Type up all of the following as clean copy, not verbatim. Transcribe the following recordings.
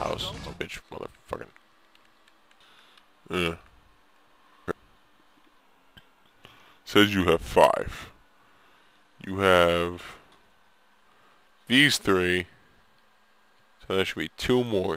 house. Oh, bitch, motherfucking. Yeah. Says you have 5. You have these 3. So there should be 2 more.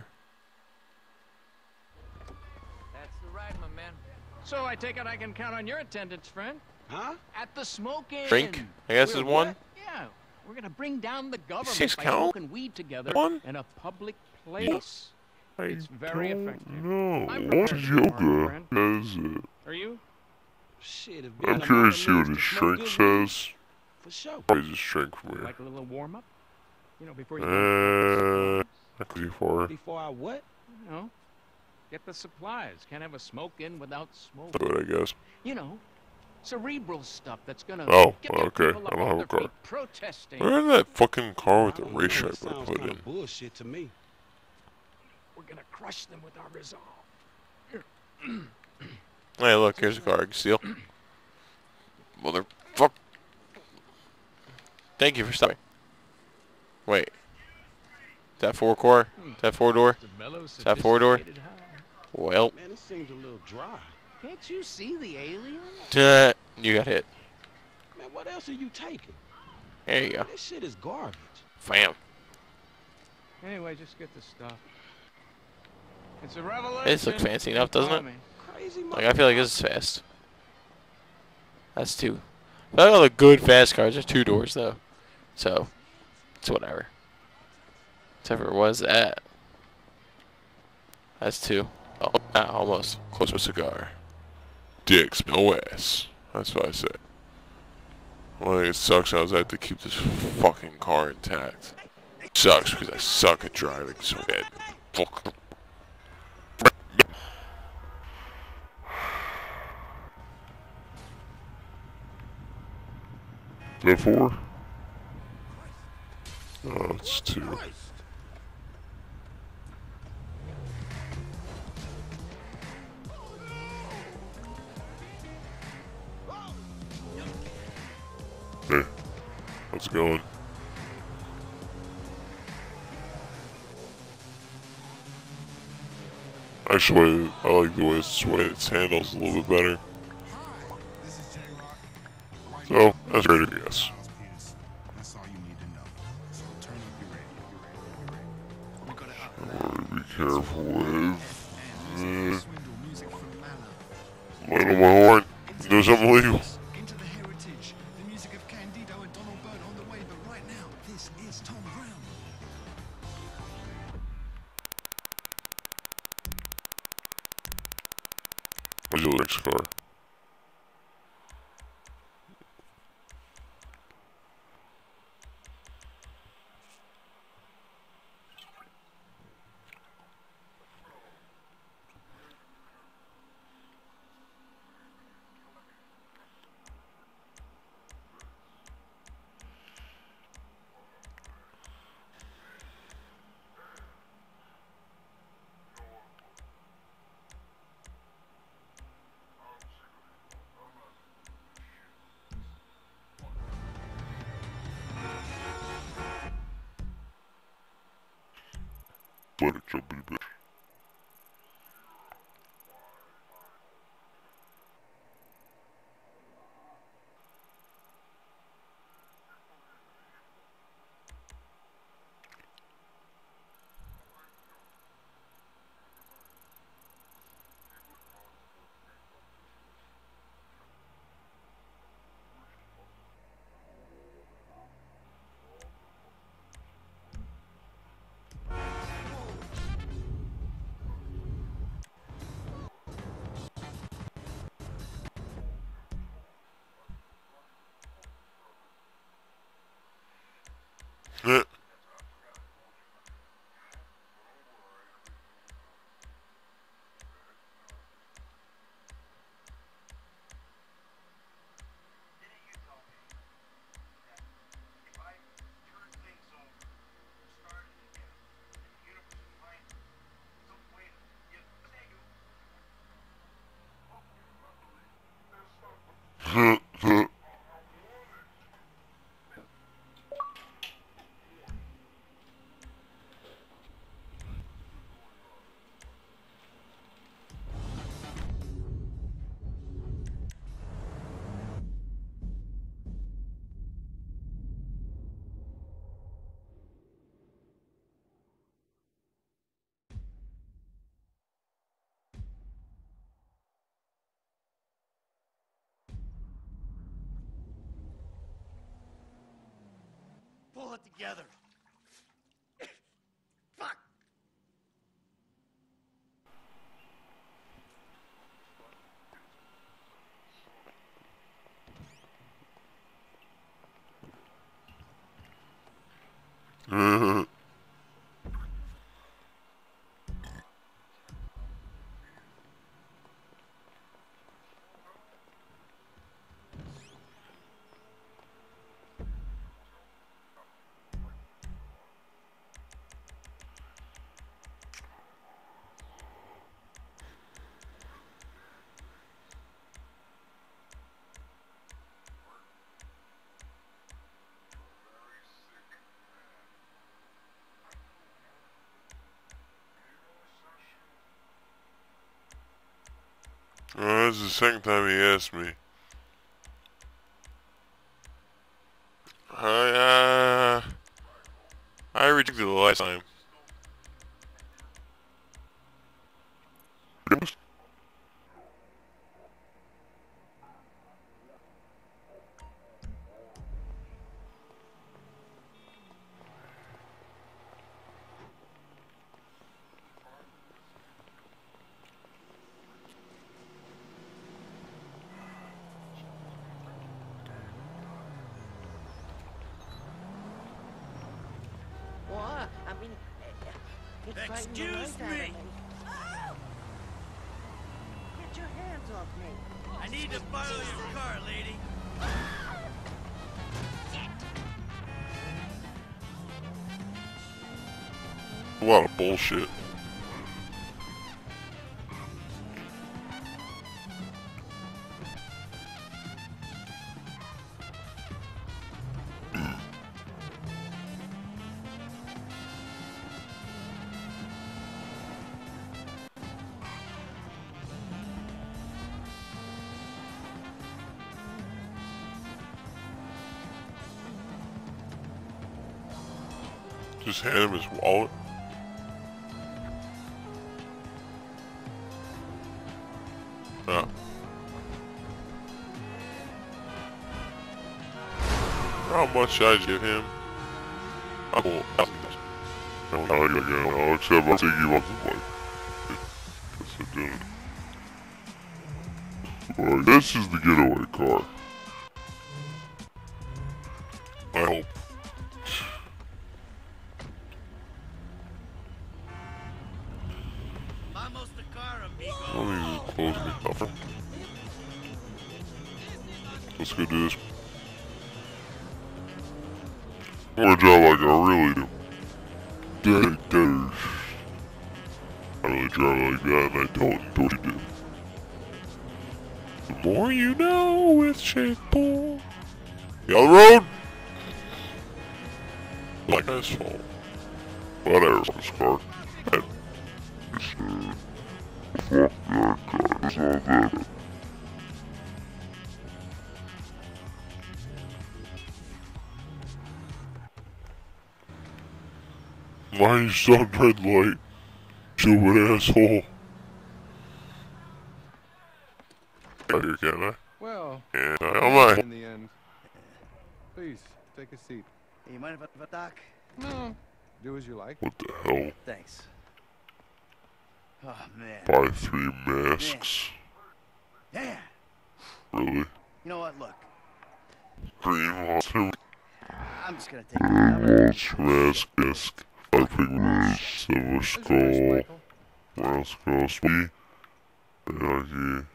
That's the ride, my man. So I take it I can count on your attendance, friend. Huh? At the smoking. Drink, I guess, is 1. Yeah, we're gonna bring down the government 6 by count? smoking weed together 1? in a public place. I It's very effective. No, I'm what's prepared to go hard, yoga? friend. Says it. Are you? Shit, if I'm curious to see what his shrink says. For sure. Where's his shrink from here? Like a little warm up? You know, before you go. Before I what? You know, get the supplies. Can't have a smoke in without smoke. But I guess. You know, cerebral stuff that's gonna get okay. people I up don't have off a their car. feet protesting. Where's that fucking car with the I don't race know, stripe it I sounds put kinda in? bullshit to me. We're gonna crush them with our resolve. Hey, look, here's a car I can steal. Motherfuck. Thank you for stopping. Wait. Is that 4-core? Is that 4-door? Is that 4-door? Well. Man, it seems a little dry. Can't you see the alien? You got hit. Man, what else are you taking? There you go. This shit is garbage. Fam. Anyway, just get the stuff. It's a revelation. This looks fancy enough, doesn't it? Crazy Like, I feel like this is fast. That's 2. I like all the good fast cars are 2 doors, though. So, it's whatever. Whatever was that. That's 2. Oh, almost. Close to a cigar. Dicks, no ass. That's what I said. Well, it sucks I was have to keep this fucking car intact. It sucks because I suck at driving so bad. Fuck. Is that 4? Oh, it's 2. Hey, how's it going? Actually, I like the way it handles a little bit better. So, that's great, I guess. Be careful with... Light on my horn. Do something illegal. Where's your next car? Let it jump in a bit. pull it together. Fuck. This is the second time he asked me. I rejected the last time. What? I mean, it's frightened the Excuse life out of me. Get your hands off me. I need to borrow your car, lady. A lot of bullshit. Just hand him his wallet. Yeah. How much should I give him? I won't. Except I'll take you off the bike. Guess I didn't. Alright, this is the getaway car. I hope. Vamos the car, amigo. Let me just close me cover. Let's go do this. More job like I really do. I really drive like that and I don't do what you do. The more you know with Shakepool. Get on the road! Like asphalt. Whatever, this car. Fuck that car, it's not that. Why are you stopped red light? Stupid asshole. Out here, can I? Well, Yeah, I'm in the end. Please, take a seat. Hey, you mind if I talk? No, do as you like. What the hell? Thanks. Oh, man. Buy 3 masks? Yeah. Really? You know what? Look. Green monster I'm just gonna take it. I'm gonna- monster mask, disc, 5 pigments, silver Where's skull, Michael? brown skull, sweet, Anarchy.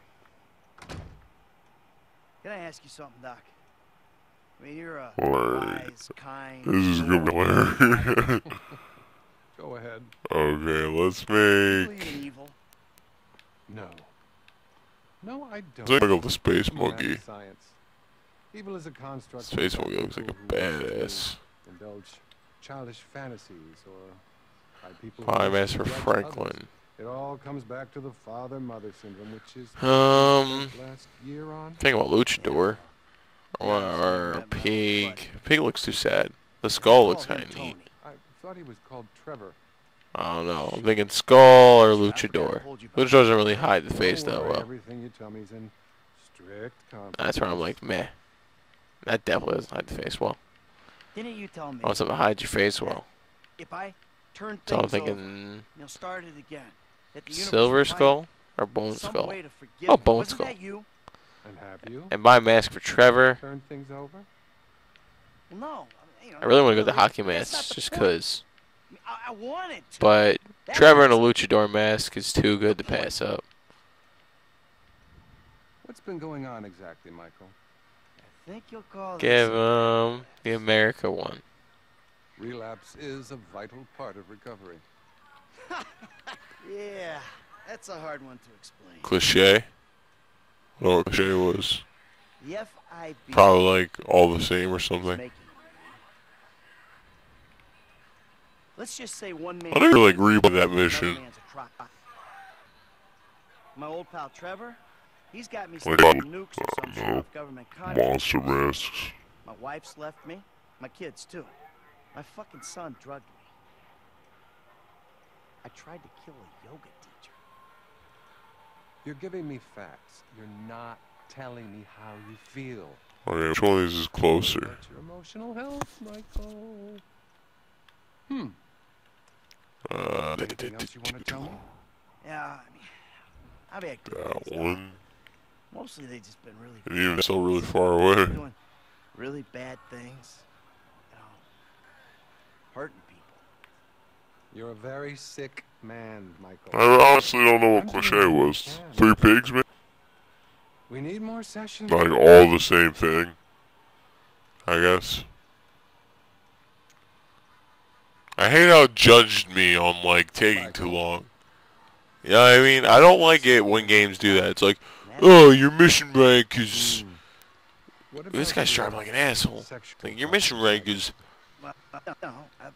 Can I ask you something, Doc? I mean, you're a Alright. wise, kind... This is gonna be hilarious. Go ahead. Okay, let's believe make... in evil. No. No, I don't. Let's make the space I'm mad monkey. at Science. Evil is a construct. Space monkey looks like a people who badass. Indulge childish fantasies or by people. Hi, who Master judge Franklin. others. It all comes back to the father-mother syndrome, which is last year on. Think about Luchador. Or Pig. Pig looks too sad. The skull looks kind of neat. I thought he was called Trevor. I don't know. I'm thinking Skull or Luchador. Luchador doesn't really hide the face Don't that worry, well. everything you tell me is in strict confidence. That's where I'm like, meh. That definitely doesn't hide the face well. Didn't you tell me? I want something to hide your face well. If I turn So I'm things over, thinking start it again. That the universe silver will find skull or bone some skull. way to forgive Oh, me. bone Wasn't skull. that you? And have you And buy a mask for Trevor. turned things over? Well, no. I really want to go to the really, hockey but that's not mask the just point. because. I mean, I wanted to. But That Trevor in a is luchador mask is too good to the point. pass up. What's been going on exactly, Michael? I think you'll call Give this the America one. Relapse is a vital part of recovery. Yeah, that's a hard one to explain. Cliche. I don't know what cliche was. The FIB Probably like all the same or is something. making it. Let's just say one man. I didn't really agree with that another mission. man's a crock. My old pal Trevor, he's got me Like, selling nukes or some sort no. of government contract. Monster masks. My wife's left me. My kids, too. My fucking son drugged me. I tried to kill a yoga teacher. You're giving me facts. You're not telling me how you feel. Okay, which one of these is closer? What's your emotional health, Michael? Anything else you want to tell me? Yeah, I mean, I've had good That days. one. Mostly they just been really And even still really far away. doing really bad things. You know, hurting people. You're a very sick man, Michael. I honestly don't know what cliche was. Three pigs, man? We need more sessions. Like all the same thing. I guess. I hate how it judged me on like taking too long. Yeah, I mean, I don't like it when games do that. It's like, oh, your mission rank is. This guy's driving like an asshole. Like, your mission rank is Well, no, I've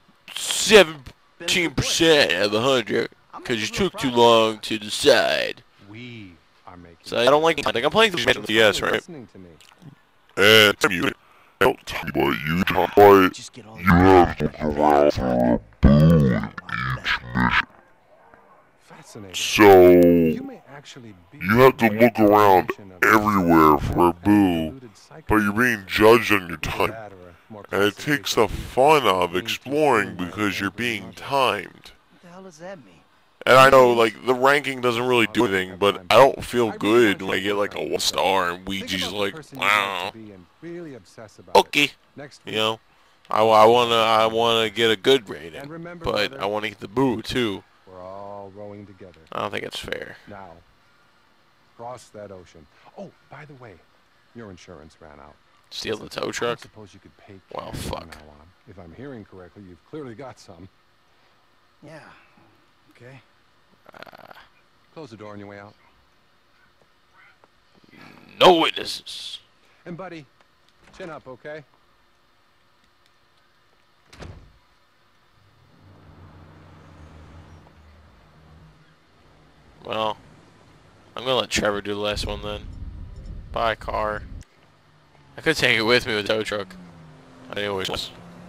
17% out of 100 because you took too long to decide. We are making. So I don't like. I think I'm playing through Yes, right. Listening to me. And you don't tell me what you talk about. just get all You have to go out for a boo each mission. Fascinating. So You may actually be you have to look around of everywhere for a boo, deluded psycho- but you're being judged on your Either time. that or a more And it classic takes case the of fun of being exploring consumed by because you're every being mother. timed. What the hell does that mean? And I know, like, the ranking doesn't really do anything, but I don't feel good when I get, like, a 1 star and Think Ouija's about the like, person you'd like wow, to be and really obsess about it. Okay. Next you week. know? I wanna get a good And rating, remember, but brother, I wanna get the boo, too. we're all rowing together. I don't think it's fair. Now, cross that ocean. Oh, by the way, your insurance ran out. Steal the tow I truck. suppose you could pay Well, cash from fuck. now on. If I'm hearing correctly, you've clearly got some. Yeah. Okay. Close the door on your way out. No witnesses. And buddy, chin up, okay? Well, I'm gonna let Trevor do the last one then. Buy a car. I could take it with me with the tow truck. I always.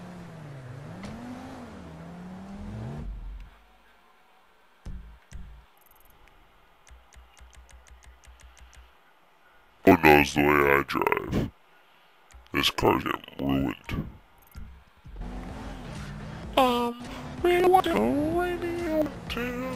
Who knows the way I drive? This car's getting ruined. We want to radio to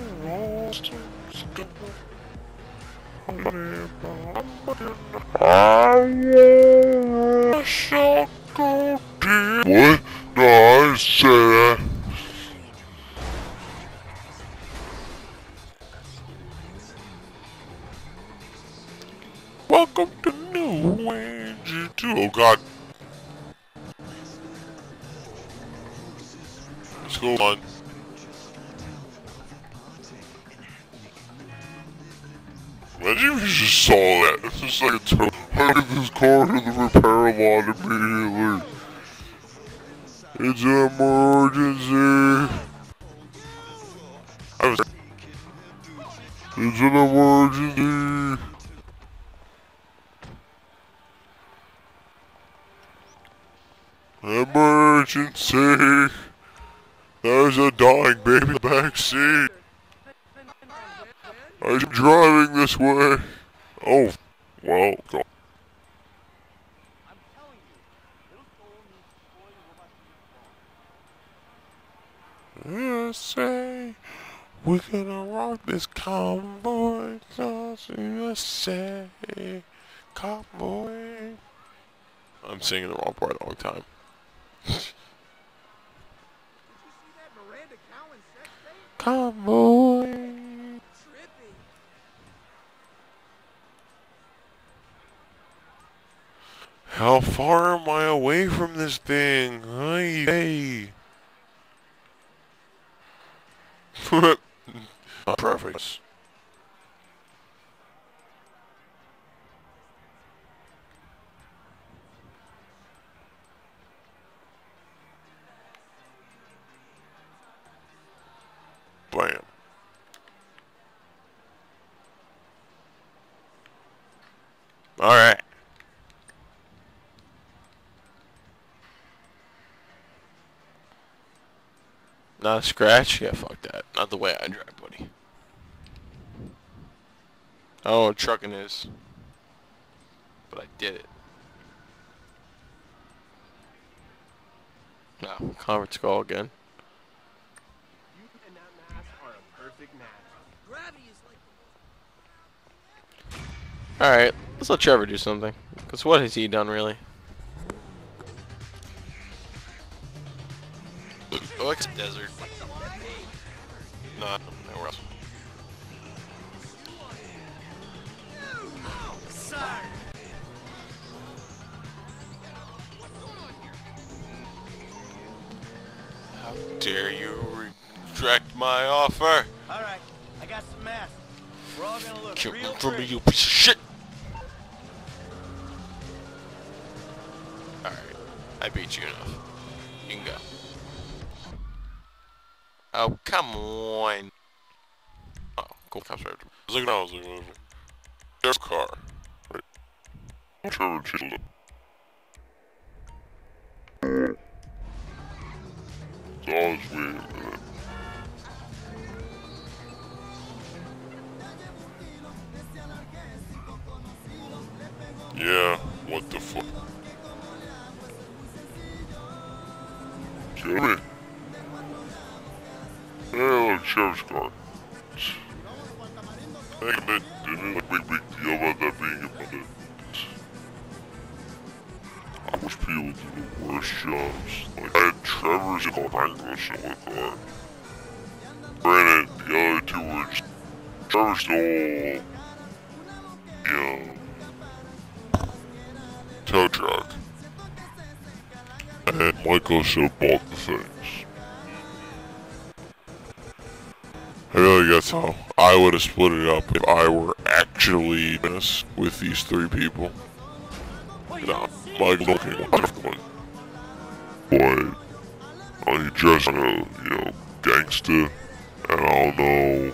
I shall go deep. What? No, I didn't say that. Welcome to New Age 2. Oh god. Let's go on. Imagine if you just saw that. It's just like a total. I get this car to the repair lot immediately. It's an emergency. It's an emergency. Emergency. There's a dying baby in the back seat. I'm driving this way. Oh, well, go. USA, we're gonna rock this convoy across USA, convoy. I'm singing the wrong part a long time. Convoy. How far am I away from this thing? Hey. Perfect. Bam. Alright. Not a scratch? Yeah, fuck that. Not the way I drive, buddy. Oh, trucking is. But I did it. No, conference call again. You and that mask are a perfect match. Gravity is like Alright, let's let Trevor do something. Because what has he done, really? It looks like a desert. Not nowhere else. How dare you retract my offer? Alright, I got some masks. We're all gonna look Can't real run from me, pretty. you piece of shit! Alright, I beat you enough. You can go. Oh, come on. Oh, cool. Cops right after me. I was looking over. There's a car. Right. Trevor chilled it. So I was waiting for it. Yeah, what the fuck? Jimmy? Yeah, look, Trevor's car. I think they didn't like big deal about that being about it. I wish people do the worst jobs. Like, I had Trevor's car, I was in my car. Granted, the other two were just... Trevor stole... tow truck. And Michael should bought the things. I feel like that's how I would have split it up if I were actually this with these three people. No, Michael looking one. But he just gangsta, and I don't know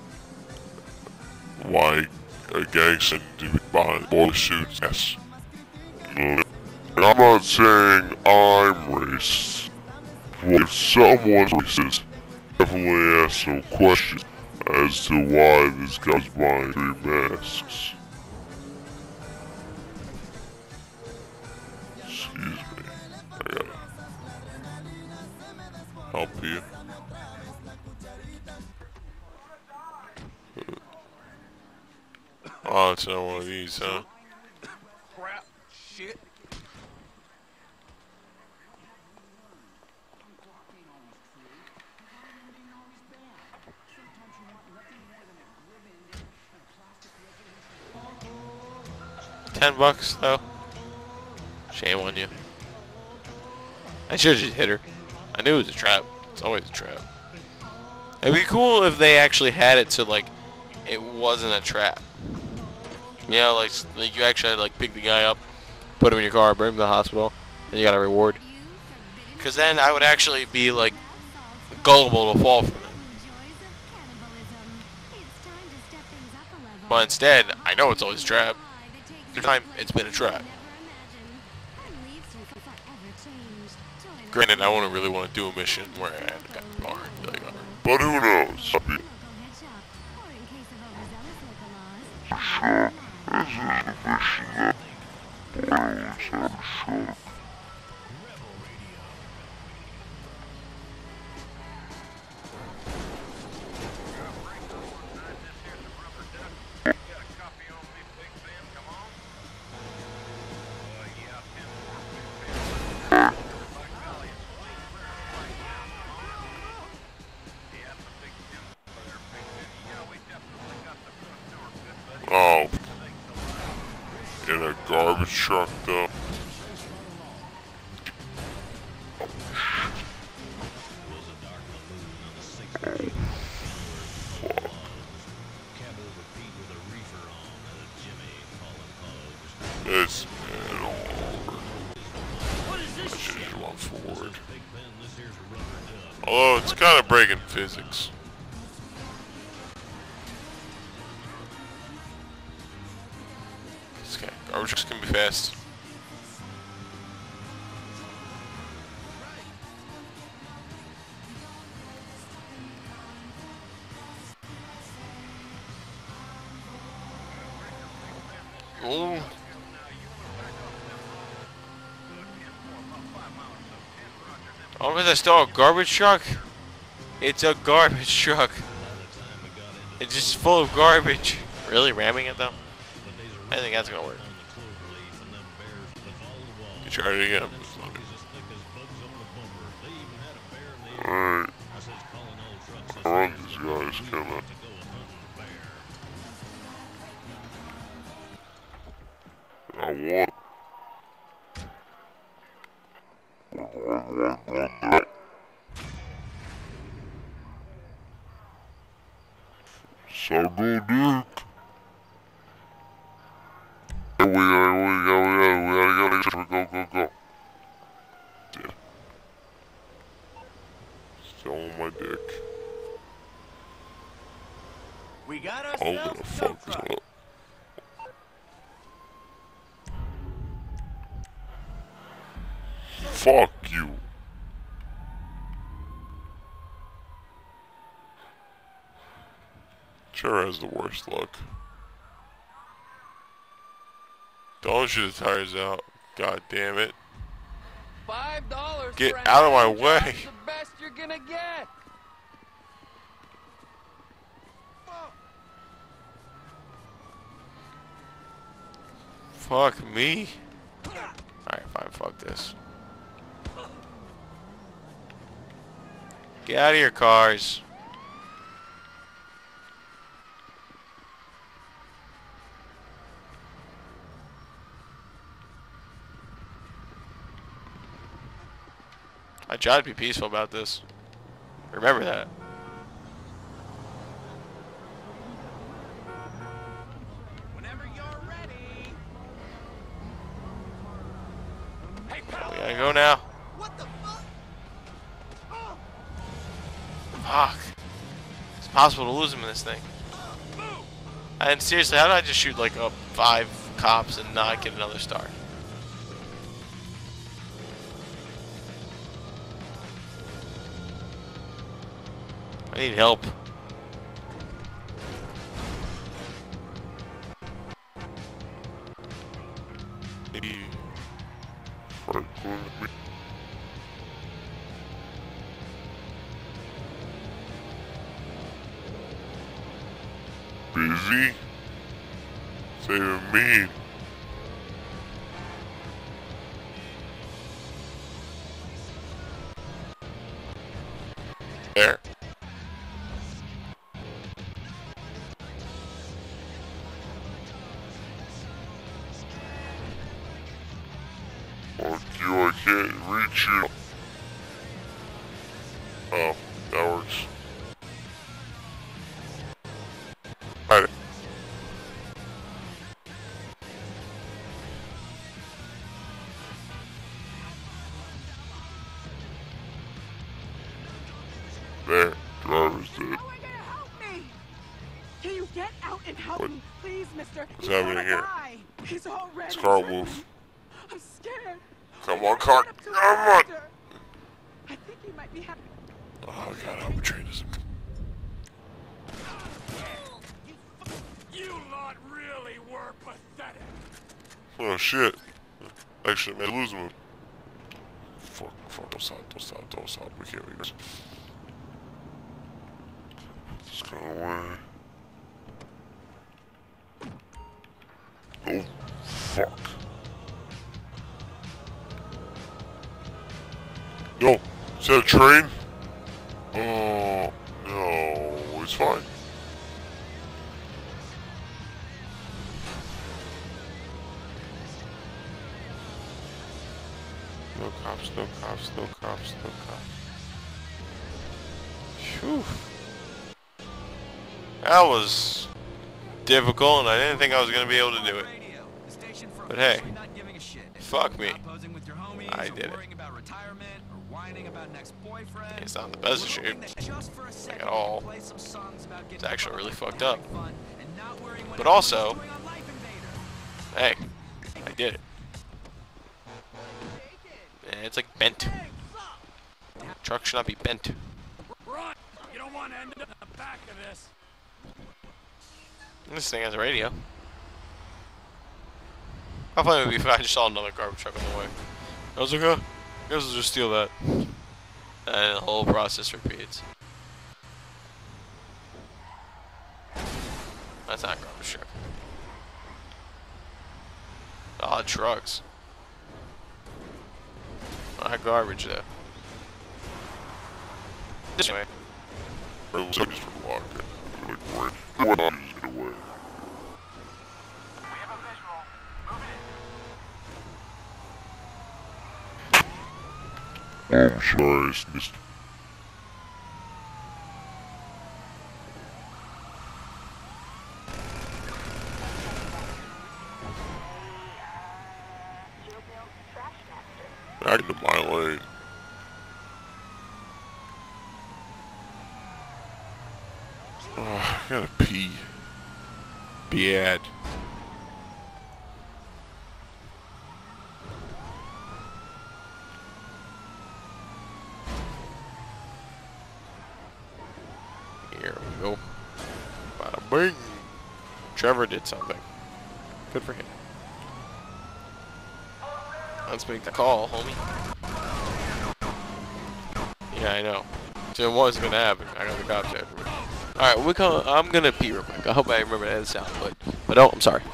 why a gangsta to be buying boy suits. Yes. And I'm not saying I'm racist. Well, if someone's racist, definitely ask some questions as to why this guy's buying 3 masks. Excuse me. I gotta help you. Oh, it's not one of these, huh? crap, shit. $10 though. Shame on you. I should just hit her. I knew it was a trap. It's always a trap. It'd be cool if they actually had it so like it wasn't a trap. Yeah, like you actually had to like pick the guy up, put him in your car, bring him to the hospital, and you got a reward. Cause then I would actually be like gullible to fall for it. But instead, I know it's always a trap. Every time it's been a trap. Granted, I wouldn't really want to do a mission where I had to got the car. But who knows? in a garbage truck though. This man all over. I should just run forward. Although it's kind of breaking physics. This guy, garbage trucks can be fast. Ooh. Oh, is that still a garbage truck? It's a garbage truck. It's just full of garbage. Really ramming it though? I think that's gonna work. You try it again. Alright. I love these guys coming. I want. So good, dude. We gotta go. Yeah. Still on my dick. We got I'm ourselves gonna a fuck dump this truck. up. Fuck you. Sure has the worst luck. Don't shoot the tires out. God damn it. $5 Get for an out of my iron way. job's the best you're gonna get. Fuck me. Alright, fine, fuck this. Get out of your cars. I tried to be peaceful about this. Remember that. Whenever you're ready. Hey, pal. We gotta go now. What the fuck? Fuck. It's possible to lose him in this thing. And seriously, how did I just shoot like 5 cops and not get another star? I need help. Busy? Saving me. There. Fuck you, I can't reach you. Oh, that works. Alright. There, driver's dead. How are you gonna help me? Can you get out and help What? me, please, mister? What's He's happening gonna here? die. He's already. This car will dying. move. I'm scared. Come on, car. Get up to the Come on. doctor. I think he might be happy. Oh god, I hope it trains him. You lot really were pathetic. Oh shit. Actually, man, lose him. Fuck, don't stop. We can't leave this. Just go away. Oh, fuck. Yo, is that a train? Oh, no, it's fine. cops, no cops, no cops, no cops. Phew. That was difficult, and I didn't think I was going to be able to do it. But hey, fuck me. I did it. It's not in the best of shape, like at all. It's actually really fucked up. But also, hey, I did it. And it's like bent. Truck should not be bent. Run! You don't want to end up in the back of this. This thing has a radio. How funny it would be if I just saw another garbage truck on the way. I was like, oh, I guess I'll just steal that. And the whole process repeats. That's not a garbage truck. Odd trucks. Not garbage though. This way. I'm sorry, it's just... Back into my lane. Oh, I gotta pee. Bad. Here we go. Bada bing. Trevor did something. Good for him. Let's make the call, homie. Yeah, I know. So it was gonna happen. I got the cops after me. Alright, I'm gonna pee real quick. I hope I remember to edit this out, but oh, I'm sorry.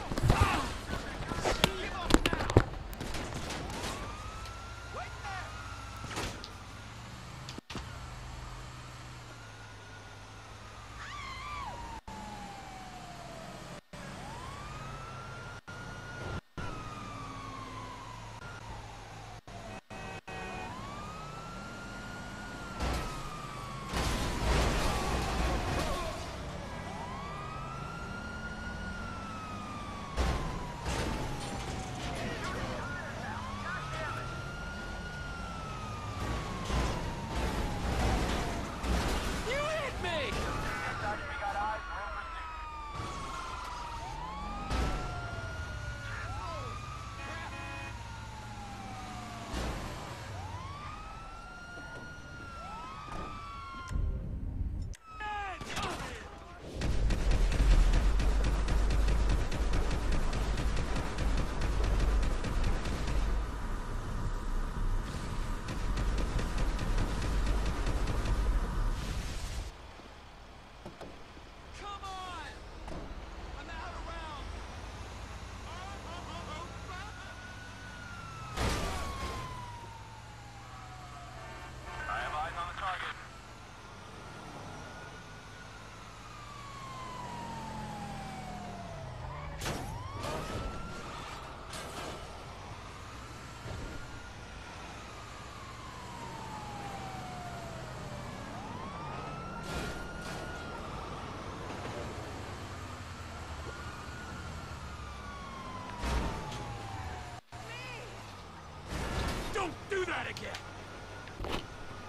Don't do that again!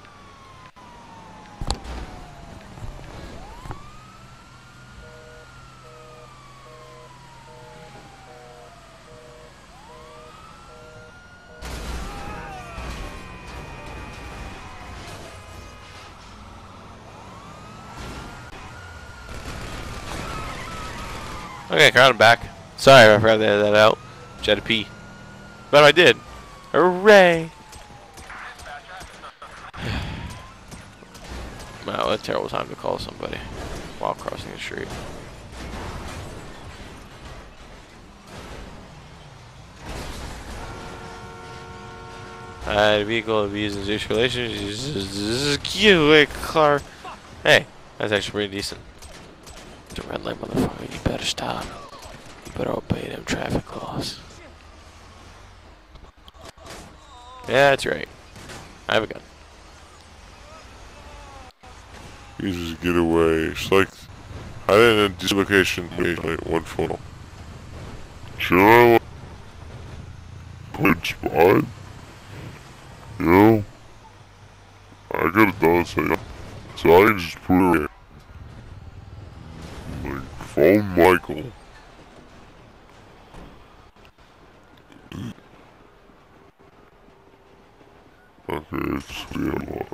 Okay, crowd, I'm back. Sorry, I forgot to edit that out. Just had to pee. But I did. Hooray! Wow, what a terrible time to call somebody while crossing the street. Vehicle abuse and sexual relations. Cute car. Hey, that's actually pretty decent. The red light, motherfucker. You better stop. You better obey them traffic laws. Yeah, that's right. I have a gun. You just get away. Select. I didn't dislocation. Like one photo. Sure. Good spot. Yo. I could have done something. So I can just put it like phone Michael. Okay, it's be a lot.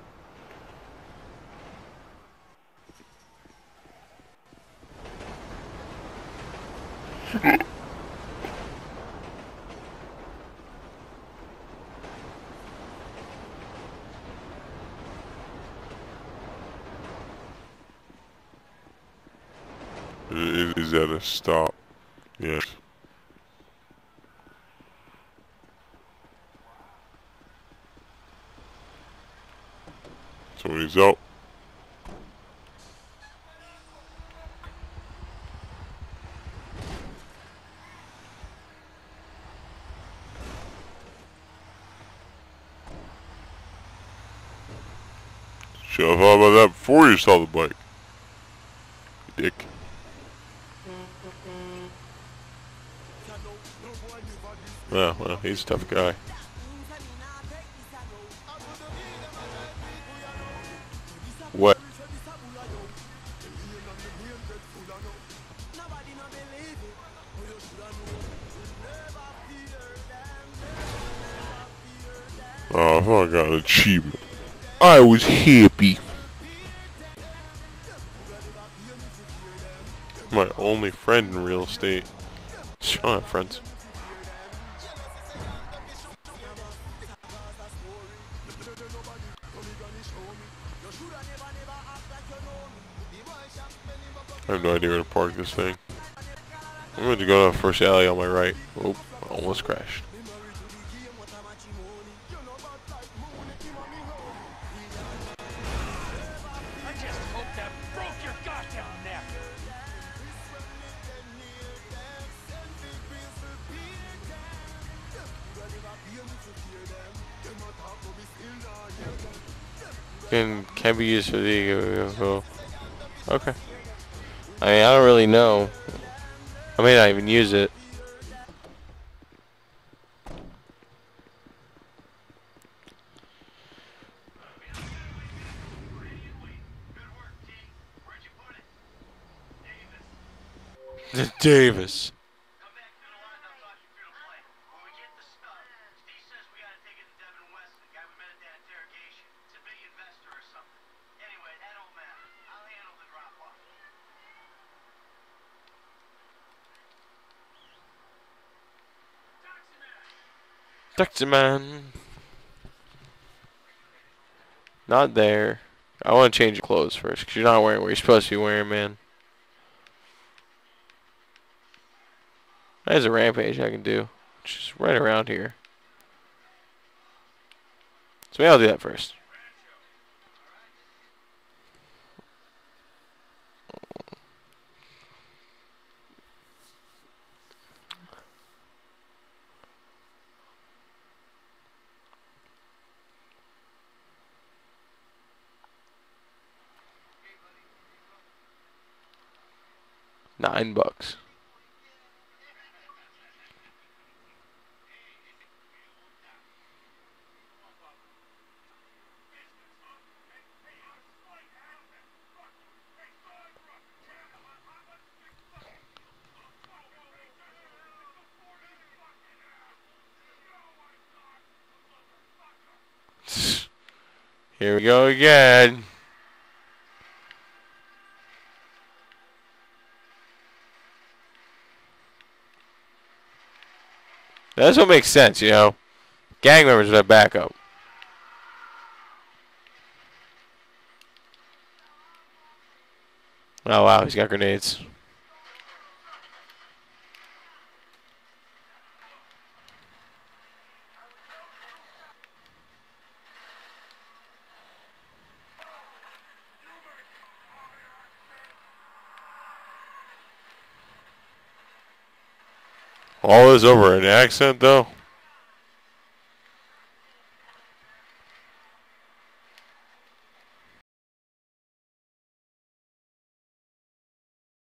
Is that a stop? Yes. So when he's out. Should have thought about that before you saw the bike. You dick. Yeah, well, he's a tough guy. What? Oh, I thought I got an achievement. I was happy. My only friend in real estate. I don't have friends. I have no idea where to park this thing. I'm going to go to the first alley on my right. Oop, almost crashed. I just hope that broke your goddamn neck. Can be used for the okay. I mean, I don't really know. I may not even use it. Davis. Taxi man. Not there. I want to change your clothes first, because you're not wearing what you're supposed to be wearing, man. There's a rampage I can do. Just right around here. So maybe I'll do that first. $9. Here we go again. That's what makes sense, you know. Gang members would have backup. Oh wow, he's got grenades. All is over an accent, though.